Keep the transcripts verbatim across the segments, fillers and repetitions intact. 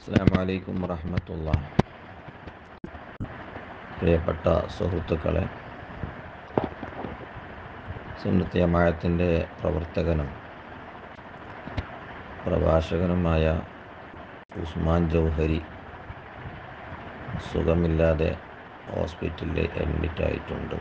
അസ്സലാമു അലൈക്കും വറഹ്മത്തുള്ളാഹി. പ്രിയപ്പെട്ട സുഹൃത്തുക്കളെ, സുന്നത്ത് ജമാഅത്തിൻ്റെ പ്രവർത്തകനും പ്രഭാഷകനുമായ ഉസ്മാൻ ജൗഹരി സുഖമില്ലാതെ ഹോസ്പിറ്റലിൽ അഡ്മിറ്റായിട്ടുണ്ട്.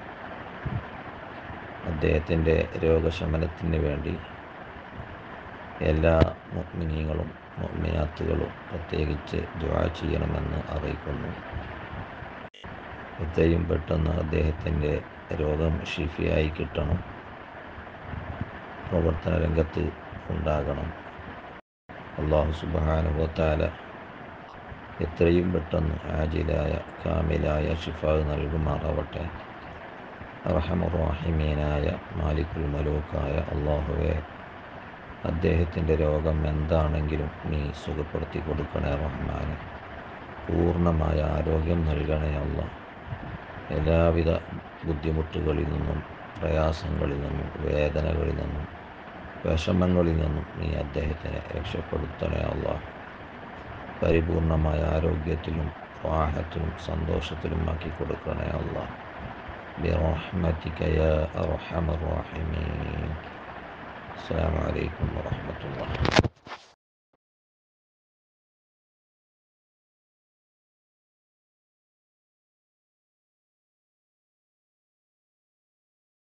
അദ്ദേഹത്തിൻ്റെ രോഗശമനത്തിന് വേണ്ടി എല്ലാ മുഅ്മിനീങ്ങളും മുഅ്മിനാത്തുകളും പ്രത്യേകിച്ച് ദുആ ചെയ്യണമെന്ന് അറിയിക്കുന്നു. എത്രയും പെട്ടെന്ന് അദ്ദേഹത്തിൻ്റെ രോഗം ഷിഫയായി കിട്ടണം, പ്രവർത്തന രംഗത്ത് ഉണ്ടാകണം. അല്ലാഹു സുബ്ഹാനഹു വ തആല എത്രയും പെട്ടെന്ന് ആജിലായ കാമിലായ ഷിഫാ നൽകുമാറാവട്ടെ. അർഹമർ റഹീമീനായ മാലിക്കുൽ മലൂക്കായ അല്ലാഹുവേ, അദ്ദേഹത്തിൻ്റെ രോഗം എന്താണെങ്കിലും നീ സുഖപ്പെടുത്തി കൊടുക്കണേ റഹ്മാനെ. പൂർണ്ണമായ ആരോഗ്യം നൽകണേ അല്ലാഹ്. എല്ലാവിധ ബുദ്ധിമുട്ടുകളിൽ നിന്നും പ്രയാസങ്ങളിൽ നിന്നും വേദനകളിൽ നിന്നും വിഷമങ്ങളിൽ നിന്നും നീ അദ്ദേഹത്തിനെ രക്ഷപ്പെടുത്തണേ അല്ലാഹ്. പരിപൂർണമായ ആരോഗ്യത്തിലും റാഹത്തിലും സന്തോഷത്തിലും ആക്കി കൊടുക്കണേ അല്ലാഹ്. ബിറഹ്മതിക യാ അർഹമർ റഹീമീൻ. അസ്സലാമു അലൈക്കും വറഹ്മത്തുള്ളാഹി.